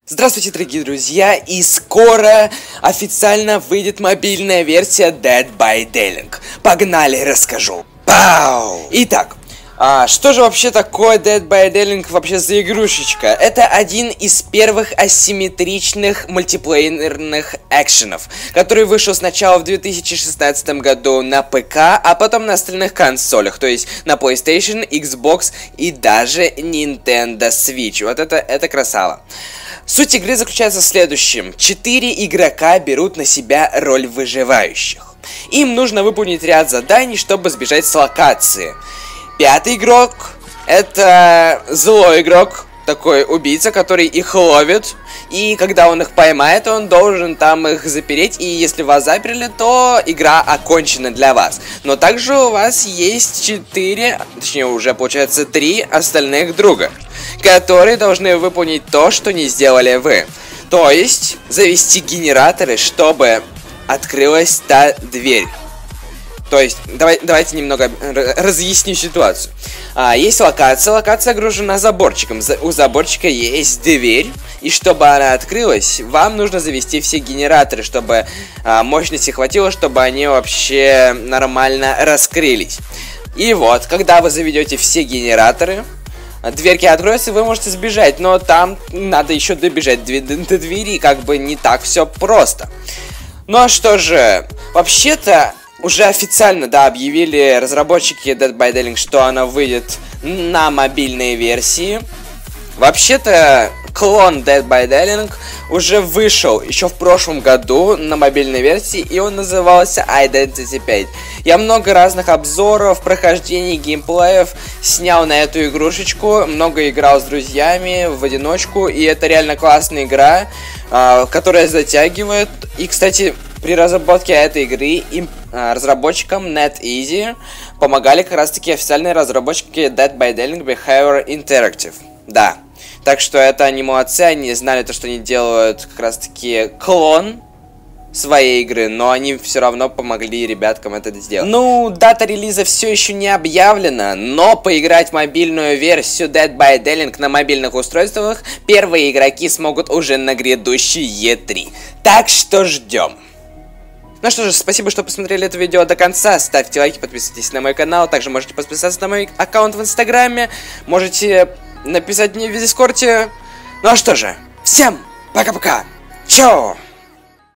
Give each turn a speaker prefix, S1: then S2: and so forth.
S1: Здравствуйте, дорогие друзья, и скоро официально выйдет мобильная версия Dead by Daylight. Погнали, расскажу. Пау! Итак, что же вообще такое Dead by Daylight вообще за игрушечка? Это один из первых асимметричных мультиплеерных экшенов, который вышел сначала в 2016 году на ПК, а потом на остальных консолях, то есть на PlayStation, Xbox и даже Nintendo Switch. Вот это красава. Суть игры заключается в следующем. 4 игрока берут на себя роль выживающих. Им нужно выполнить ряд заданий, чтобы сбежать с локации. 5-й игрок — это злой игрок, такой убийца, который их ловит. И когда он их поймает, он должен там их запереть. И если вас заперли, то игра окончена для вас. Но также у вас есть 4, точнее уже получается 3 остальных друга, которые должны выполнить то, что не сделали вы. То есть завести генераторы, чтобы открылась та дверь. То есть, давайте немного разъясню ситуацию. Есть локация огружена заборчиком. У заборчика есть дверь, и чтобы она открылась, вам нужно завести все генераторы, чтобы мощности хватило, чтобы они вообще нормально раскрылись. И вот, когда вы заведете все генераторы, дверки откроются, вы можете сбежать, но там надо еще добежать до двери, как бы не так все просто. Ну а что же, вообще-то уже официально, да, объявили разработчики Dead by Daylight, что она выйдет на мобильной версии. Вообще-то клон Dead by Daylight уже вышел еще в прошлом году на мобильной версии, и он назывался Identity 5. Я много разных обзоров, прохождений, геймплеев снял на эту игрушечку, много играл с друзьями в одиночку, и это реально классная игра, которая затягивает. И, кстати, при разработке этой игры разработчикам NetEasy помогали как раз таки официальные разработчики Dead by Daylight Behavior Interactive. Да. Так что это они молодцы, они знали то, что они делают как раз таки клон своей игры, но они все равно помогли ребяткам это сделать. Ну, дата релиза все еще не объявлена, но поиграть в мобильную версию Dead by Daylight на мобильных устройствах первые игроки смогут уже на грядущей E3. Так что ждем. Ну что же, спасибо, что посмотрели это видео до конца. Ставьте лайки, подписывайтесь на мой канал. Также можете подписаться на мой аккаунт в Инстаграме. Можете написать мне в Дискорде. Ну а что же, всем пока-пока. Чао!